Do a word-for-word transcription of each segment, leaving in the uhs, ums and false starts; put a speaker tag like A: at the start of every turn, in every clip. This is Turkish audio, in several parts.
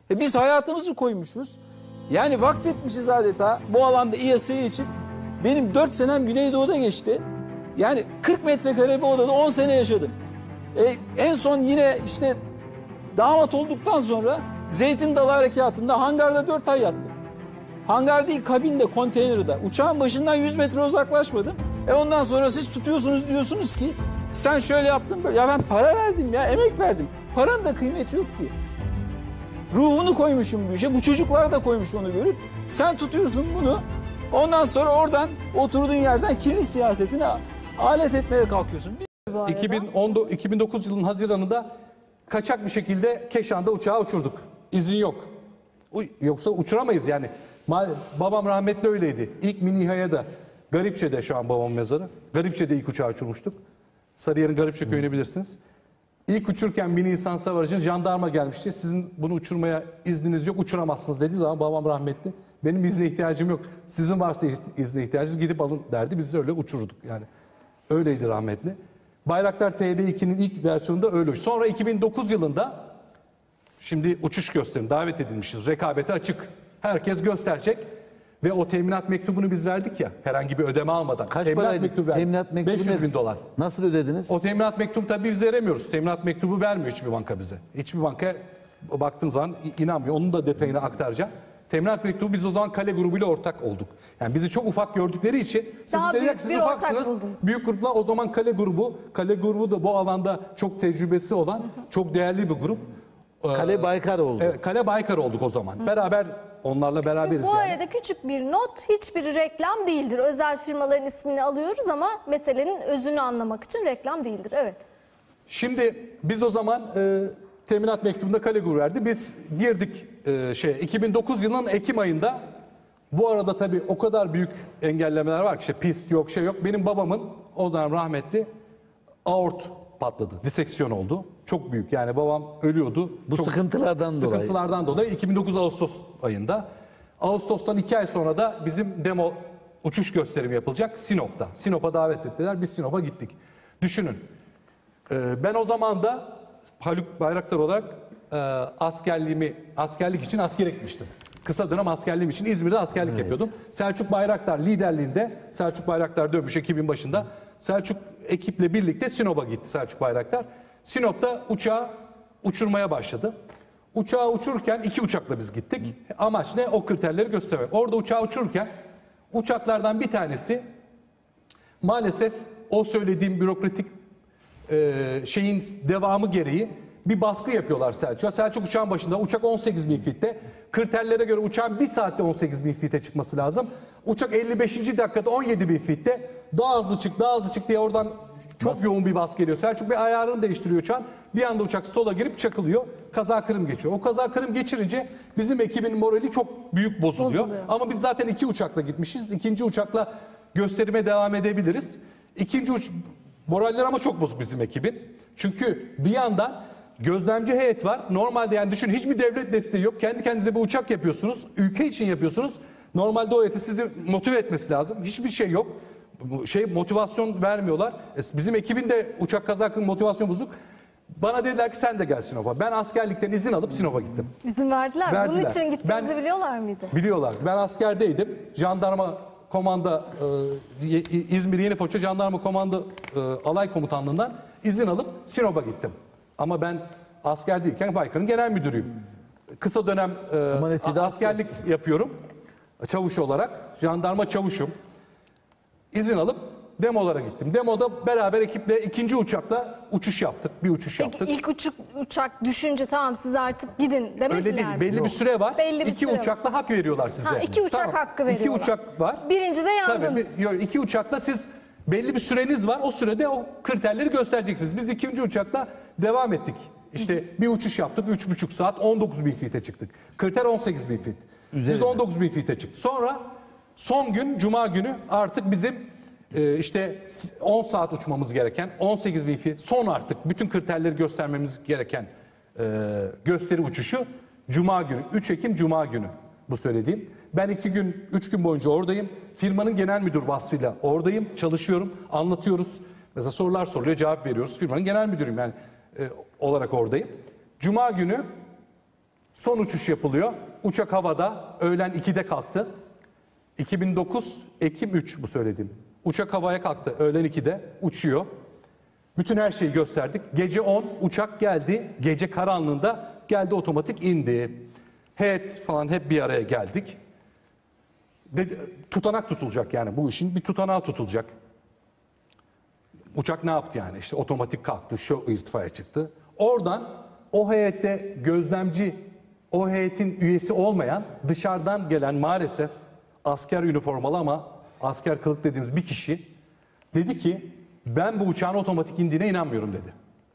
A: E biz hayatımızı koymuşuz. Yani vakfetmişiz adeta bu alanda İHA için. Benim dört senem Güneydoğu'da geçti. Yani kırk metrekare bir odada on sene yaşadım. E, en son yine işte damat olduktan sonra Zeytin Dalı Harekatı'nda hangarda dört ay yattım. Hangar değil, kabinde, konteynerde. Uçağın başından yüz metre uzaklaşmadım. E ondan sonra siz tutuyorsunuz, diyorsunuz ki sen şöyle yaptın böyle. Ya ben para verdim ya, emek verdim. Paranın da kıymeti yok ki. Ruhunu koymuşum bu işe. Bu çocuklar da koymuş onu görüp. Sen tutuyorsun bunu. Ondan sonra oradan oturduğun yerden kirli siyasetine alet etmeye kalkıyorsun.
B: iki bin dokuz yılının Haziran'ında kaçak bir şekilde Keşan'da uçağı uçurduk. İzin yok. Yoksa uçuramayız yani. Babam rahmetli öyleydi. İlk mini İHA'ya da Garipçe'de şu an babamın mezarı. Garipçe'de ilk uçağı uçurmuştuk. Sarıyer'in Garipçe köyünü bilirsiniz. İlk uçurken mini insan savarıcı jandarma gelmişti. Sizin bunu uçurmaya izniniz yok, uçuramazsınız dediği zaman babam rahmetli. Benim izne ihtiyacım yok. Sizin varsa izne ihtiyacınız gidip alın derdi. Biz öyle uçururduk yani. Öyleydi rahmetli. Bayraktar T B iki'nin ilk versiyonunda öyle. Sonra iki bin dokuz yılında şimdi uçuş gösterim davet edilmişiz. Rekabete açık. Herkes gösterecek. Ve o teminat mektubunu biz verdik ya herhangi bir ödeme almadan.
C: Kaç
B: teminat
C: paraydı?
B: mektubu verdik.
C: Teminat mektubu
B: beş yüz bin dolar.
C: Nasıl ödediniz?
B: O teminat mektubu tabii biz veremiyoruz. Teminat mektubu vermiyor hiçbir banka bize. Hiçbir banka baktığın zaman inanmıyor. Onun da detayını aktaracağım. Teminat mektubu biz o zaman Kale grubuyla ortak olduk. Yani bizi çok ufak gördükleri için siz dediler siz ufaksınız. Büyük grupla o zaman Kale grubu. Kale grubu da bu alanda çok tecrübesi olan çok değerli bir grup.
C: Kale Baykar oldu.
B: Evet, Kale Baykar olduk o zaman. Hı. Beraber onlarla beraberiz
D: Bu
B: yani.
D: arada küçük bir not, hiçbir reklam değildir. Özel firmaların ismini alıyoruz ama meselenin özünü anlamak için reklam değildir. Evet.
B: Şimdi biz o zaman e, teminat mektubunda Kale grubu verdi. Biz girdik e, şey iki bin dokuz yılının Ekim ayında. Bu arada tabii o kadar büyük engellemeler var ki işte pist yok şey yok. Benim babamın o dönem rahmetli aort patladı. Diseksiyon oldu. Çok büyük. Yani babam ölüyordu.
C: Bu
B: çok
C: sıkıntılardan,
B: sıkıntılardan dolayı. dolayı iki bin dokuz Ağustos ayında. Ağustos'tan iki ay sonra da bizim demo uçuş gösterimi yapılacak Sinop'ta. Sinop'a davet ettiler. Biz Sinop'a gittik. Düşünün. Ben o zaman da Haluk Bayraktar olarak askerliğimi askerlik için askere gitmiştim. Kısa dönem askerliğim için İzmir'de askerlik evet. yapıyordum. Selçuk Bayraktar liderliğinde, Selçuk Bayraktar dönmüş ekibin başında. Selçuk ekiple birlikte Sinop'a gitti Selçuk Bayraktar. Sinop'ta uçağı uçurmaya başladı. Uçağı uçururken iki uçakla biz gittik. Amaç ne? O kriterleri göstermek. Orada uçağı uçururken uçaklardan bir tanesi maalesef o söylediğim bürokratik e, şeyin devamı gereği bir baskı yapıyorlar Selçuk'a. Selçuk uçağın başında. Uçak on sekiz bin fitte. Kriterlere göre uçağın bir saatte on sekiz bin fitte çıkması lazım. Uçak elli beşinci dakikada on yedi bin fitte. Daha hızlı çık, daha hızlı çık diye oradan çok Nasıl? yoğun bir baskı geliyor. Selçuk bir ayarını değiştiriyor uçağın. Bir anda uçak sola girip çakılıyor. Kaza kırım geçiyor. O kaza kırım geçirince bizim ekibin morali çok büyük bozuluyor. bozuluyor. Ama biz zaten iki uçakla gitmişiz. İkinci uçakla gösterime devam edebiliriz. İkinci uç... Moraller ama çok bozuk bizim ekibin. Çünkü bir yandan gözlemci heyet var. Normalde yani düşün hiçbir devlet desteği yok. Kendi kendinize bir uçak yapıyorsunuz. Ülke için yapıyorsunuz. Normalde o heyeti sizi motive etmesi lazım. Hiçbir şey yok. Şey motivasyon vermiyorlar. Bizim ekibin de uçak kaza kırım motivasyon bozuk. Bana dediler ki sen de gel Sinop'a. Ben askerlikten izin alıp Sinop'a gittim.
D: İzin verdiler.
B: verdiler.
D: Bunun için gittiğinizi
B: ben,
D: biliyorlar mıydı?
B: Biliyorlar. Ben askerdeydim. Jandarma komanda e, İzmir Yenifoça Jandarma Komanda e, Alay Komutanlığından izin alıp Sinop'a gittim. Ama ben asker değilken Baykar'ın genel müdürüyüm. Kısa dönem e, askerlik asker. yapıyorum. Çavuş olarak. Jandarma çavuşum. İzin alıp demolara gittim. Demoda beraber ekiple ikinci uçakla uçuş yaptık. Bir uçuş
D: Peki,
B: yaptık.
D: ilk uçuk, uçak düşünce tamam siz artık gidin demek
B: Öyle değil.
D: Mi?
B: Belli
D: Yok.
B: bir süre var.
D: Belli bir
B: iki
D: süre
B: uçakla
D: var.
B: hak veriyorlar size.
D: Ha, iki uçak
B: tamam.
D: hakkı veriyorlar.
B: İki uçak var.
D: Birinci de yandınız.
B: Tabii. Yok, iki uçakla siz belli bir süreniz var. O sürede o kriterleri göstereceksiniz. Biz ikinci uçakla devam ettik. İşte bir uçuş yaptık. Üç buçuk saat on dokuz bin fite çıktık. Kriter on sekiz bin fit. Üzerinde. Biz on dokuz bin fite çıktık. Sonra son gün Cuma günü artık bizim e, işte on saat uçmamız gereken on sekiz bin fit son artık bütün kriterleri göstermemiz gereken e, gösteri uçuşu Cuma günü. üç Ekim Cuma günü bu söylediğim. Ben iki gün, üç gün boyunca oradayım. Firmanın genel müdür vasfıyla oradayım. Çalışıyorum, anlatıyoruz. Mesela sorular soruluyor, cevap veriyoruz. Firmanın genel müdürüyüm yani e, olarak oradayım. Cuma günü Son uçuş yapılıyor. Uçak havada. Öğlen ikide kalktı. iki bin dokuz Ekim üç bu söylediğim. Uçak havaya kalktı. Öğlen ikide uçuyor. Bütün her şeyi gösterdik. Gece on uçak geldi. Gece karanlığında geldi, otomatik indi. Heyet falan hep bir araya geldik. Dedi, tutanak tutulacak yani. Bu işin bir tutanağı tutulacak. Uçak ne yaptı yani? İşte otomatik kalktı, şu irtifaya çıktı. Oradan o heyette gözlemci, o heyetin üyesi olmayan, dışarıdan gelen maalesef asker üniformalı ama asker kılık dediğimiz bir kişi dedi ki ben bu uçağın otomatik indiğine inanmıyorum dedi.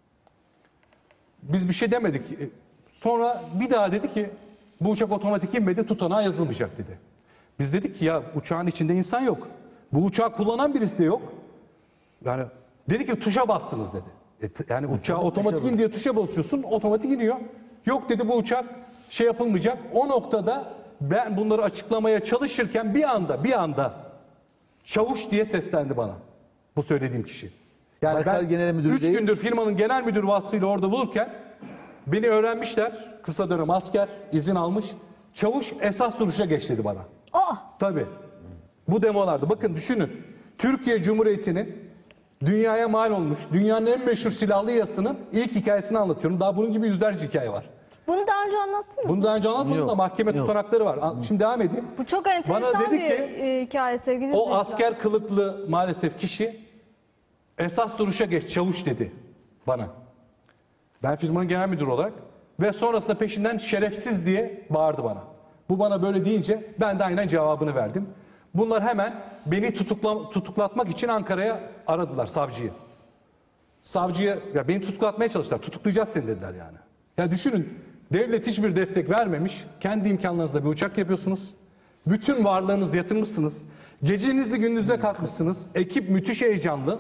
B: Biz bir şey demedik. Sonra bir daha dedi ki bu uçak otomatik inmedi, tutanağa yazılmayacak dedi. Biz dedik ki ya uçağın içinde insan yok. Bu uçağı kullanan birisi de yok. Yani dedi ki tuşa bastınız dedi. E, yani uçağı otomatik in diye tuşa basıyorsun, otomatik iniyor. Yok dedi bu uçak şey yapılmayacak. O noktada ben bunları açıklamaya çalışırken bir anda bir anda çavuş diye seslendi bana. Bu söylediğim kişi. Yani
C: Baykar
B: ben
C: Genel Müdürü
B: üç
C: değil.
B: gündür firmanın genel müdür vasfıyla orada bulurken beni öğrenmişler. Kısa dönem asker, izin almış. Çavuş esas duruşa geç dedi bana.
D: Aa,
B: Tabii. Bu demolarda. Bakın düşünün. Türkiye Cumhuriyeti'nin dünyaya mal olmuş, dünyanın en meşhur silahlı yasının ilk hikayesini anlatıyorum. Daha bunun gibi yüzlerce hikaye var.
D: bunu daha önce anlattınız
B: Bunu
D: mı?
B: daha önce anlatmadım
C: Yok,
B: da mahkeme
C: yok.
B: tutanakları var. An- Şimdi devam edeyim.
D: Bu çok enteresan
B: Bana dedi
D: bir
B: ki,
D: e, hikaye sevgili
B: O
D: izleyiciler.
B: asker kılıklı maalesef kişi esas duruşa geç çavuş dedi bana. Ben firmanın genel müdürü olarak ve sonrasında peşinden şerefsiz diye bağırdı bana. Bu bana böyle deyince ben de aynen cevabını verdim. Bunlar hemen beni tutukla, tutuklatmak için Ankara'ya aradılar savcıyı. Savcıya ya beni tutuklatmaya çalıştılar. Tutuklayacağız seni dediler yani. Ya düşünün devlet hiçbir destek vermemiş. Kendi imkanlarınızla bir uçak yapıyorsunuz. Bütün varlığınızı yatırmışsınız. Gecenizi gündüze kalkmışsınız. Ekip müthiş heyecanlı.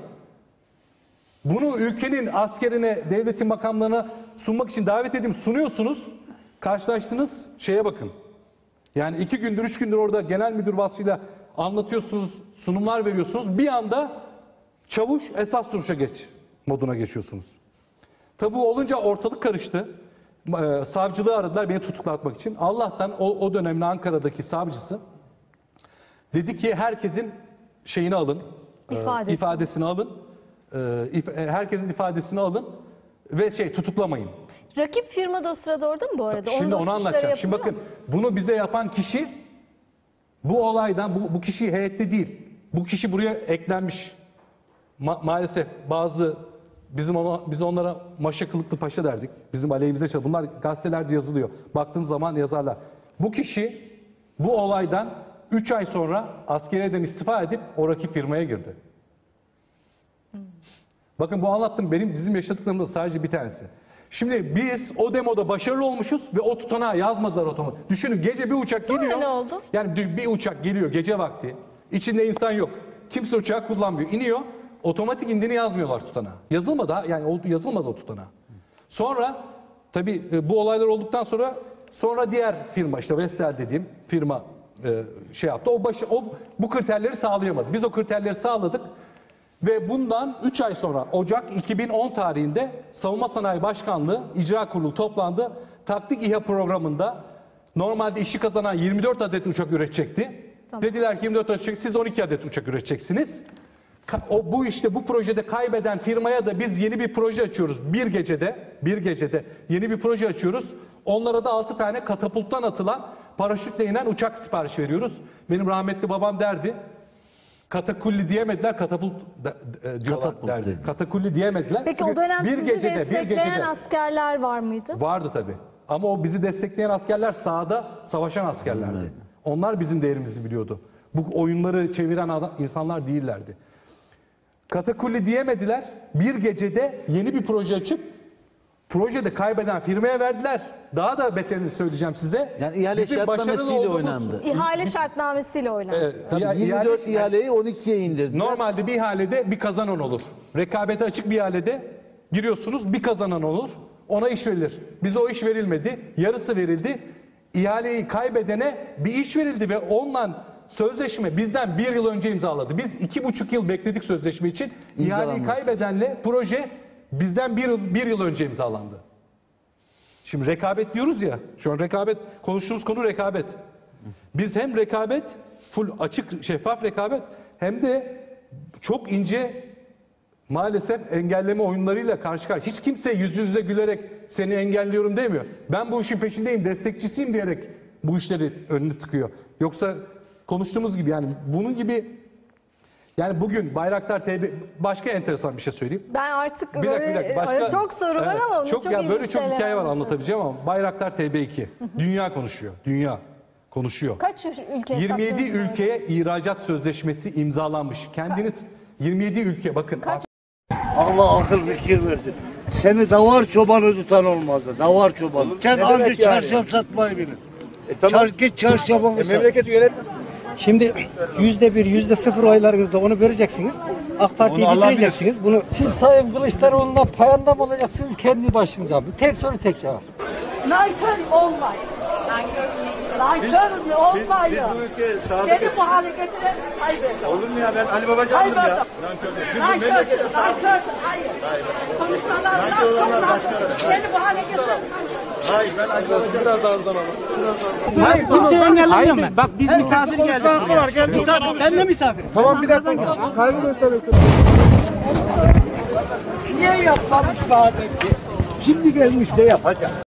B: Bunu ülkenin askerine, devletin makamlarına sunmak için davet edip sunuyorsunuz. Karşılaştınız şeye bakın. Yani iki gündür, üç gündür orada genel müdür vasfıyla anlatıyorsunuz, sunumlar veriyorsunuz. Bir anda çavuş esas duruşa geç moduna geçiyorsunuz. Tabi bu olunca ortalık karıştı. Ee, savcılığı aradılar beni tutuklatmak için. Allah'tan o, o dönemin Ankara'daki savcısı dedi ki herkesin şeyini alın,
D: İfadesi.
B: e, ifadesini alın, e, if- e, herkesin ifadesini alın ve şey tutuklamayın.
D: Rakip firma da o sırada orada mı bu arada?
B: Şimdi
D: Onun
B: onu
D: da uçuşları
B: anlatacağım. Şimdi
D: yapılıyor
B: bakın bunu bize yapan kişi bu olaydan bu, bu kişi heyette değil. Bu kişi buraya eklenmiş. Ma- maalesef bazı bizim ona, biz onlara maşa kılıklı paşa derdik. Bizim aleyhimize çalışıyor. Bunlar gazetelerde yazılıyor. Baktığın zaman yazarlar. Bu kişi bu olaydan üç ay sonra askeriyeden istifa edip o rakip firmaya girdi. Bakın bu anlattım benim bizim yaşadıklarımda sadece bir tanesi. Şimdi biz o demoda başarılı olmuşuz ve o tutanağı yazmadılar otomatik. Düşünün gece bir uçak
D: Sonra
B: geliyor.
D: ne oldu?
B: Yani bir uçak geliyor gece vakti. İçinde insan yok. Kimse uçağı kullanmıyor. İniyor. Otomatik indiğini yazmıyorlar tutanağa. Yazılmadı ha, yani o- yazılmadı o tutanağa. Sonra tabii e, bu olaylar olduktan sonra sonra diğer firma işte Vestel dediğim firma e, şey yaptı. O başı o bu kriterleri sağlayamadı. Biz o kriterleri sağladık. Ve bundan üç ay sonra Ocak iki bin on tarihinde Savunma Sanayi Başkanlığı İcra Kurulu toplandı. Taktik İHA programında normalde işi kazanan yirmi dört adet uçak üretecekti.
D: Tamam.
B: Dediler ki yirmi dört uçak, siz on iki adet uçak üreteceksiniz. Ka- O bu işte bu projede kaybeden firmaya da biz yeni bir proje açıyoruz. Bir gecede, bir gecede yeni bir proje açıyoruz. Onlara da altı tane katapulttan atılan paraşütle inen uçak sipariş veriyoruz. Benim rahmetli babam derdi. Katakulli diyemediler, katapult da- e, diyorlar
C: Katapult
B: derdi.
C: dedi.
B: Katakulli diyemediler.
D: Peki
B: Çünkü
D: o dönem
B: bir
D: sizi
B: gecede, bir
D: destekleyen
B: gecede
D: askerler var mıydı?
B: vardı tabii. Ama o bizi destekleyen askerler sahada savaşan askerlerdi. Onlar bizim değerimizi biliyordu. Bu oyunları çeviren adam, insanlar değillerdi. Katakulli diyemediler. Bir gecede yeni bir proje açıp projede kaybeden firmaya verdiler. Daha da beterini söyleyeceğim size.
C: Yani ihale
B: Bizim başarılı
C: şartnamesiyle
B: olduğumuz-
C: oynandı.
D: İhale şartnamesiyle oynandı.
B: Evet,
C: Tabii
B: ya-
C: yirmi dört
B: ihale-
C: ihaleyi on ikiye indirdiler.
B: Normalde bir ihalede bir kazanan olur. Rekabete açık bir ihalede giriyorsunuz, bir kazanan olur. Ona iş verilir. Bize o iş verilmedi. Yarısı verildi. İhaleyi kaybedene bir iş verildi ve onunla sözleşme bizden bir yıl önce imzaladı. Biz iki buçuk yıl bekledik sözleşme için. İhaleyi
C: İmzalanmaz.
B: kaybedenle proje bizden bir yıl, bir yıl önce imzalandı. Şimdi rekabet diyoruz ya. Şu an rekabet, konuştuğumuz konu rekabet. Biz hem rekabet, full açık şeffaf rekabet, hem de çok ince maalesef engelleme oyunlarıyla karşı karşıya. Hiç kimse yüz yüze gülerek seni engelliyorum demiyor. Ben bu işin peşindeyim, destekçisiyim diyerek bu işleri önünü tıkıyor. Yoksa konuştuğumuz gibi, yani bunun gibi, yani bugün Bayraktar T B, başka enteresan bir şey söyleyeyim.
D: Ben artık
B: Bir dakika,
D: böyle
B: bir dakika. Başka,
D: çok soru var
B: evet,
D: ama onu
B: çok,
D: çok
B: ya
D: ilginç
B: böyle çok
D: şeyler
B: hikaye var
D: anlatıyorsun.
B: anlatabileceğim ama Bayraktar T B iki. Dünya konuşuyor. Dünya konuşuyor.
D: Kaç ülke
B: yirmi yedi
D: sattınız
B: ülkeye ihracat sözleşmesi imzalanmış. Kendini t- yirmi yedi ülke, bakın.
D: Kaç-
E: Allah akıl fikir versin. Seni davar çobanı tutan olmazdı. Davar çobanı. Sen
F: ne
E: anca
F: demek yani?
E: çarşaf satmayı bilin.
F: E, tamam.
E: Çar, git çarşafını
F: E,
E: sat.
F: memleket yönet.
G: Şimdi yüzde bir, yüzde sıfır oylarınızla onu vereceksiniz. AK Parti'yi bitireceksiniz. Bunu siz Sayın Kılıçdaroğlu'na payanda mı olacaksınız kendi başınıza mı? Tek soru tek cevap.
H: Nankör olmayın. Nankör olmayın.
F: Biz bu ülkeye sadık.
H: Seni bu hale getiren Tayyip
F: Olur mu ya, ben Ali Babacan'ım ya.
H: Erdoğan. Nankörsün, nankörsün. Hayır. Konuşmalarından çok nankör. Seni bu hale getiren
F: Hayır, ben Ali Babacan'ım. Biraz daha hızlan ama.
G: Hayır, kimse engellemiyor ben. Bak biz misafir geldik buraya. Misafir, ben de misafir. Tamam bir dakika. Saygı gösteriyorsun.
E: Niye yapmamış bu adeti? Şimdi gelmiş de yapacak.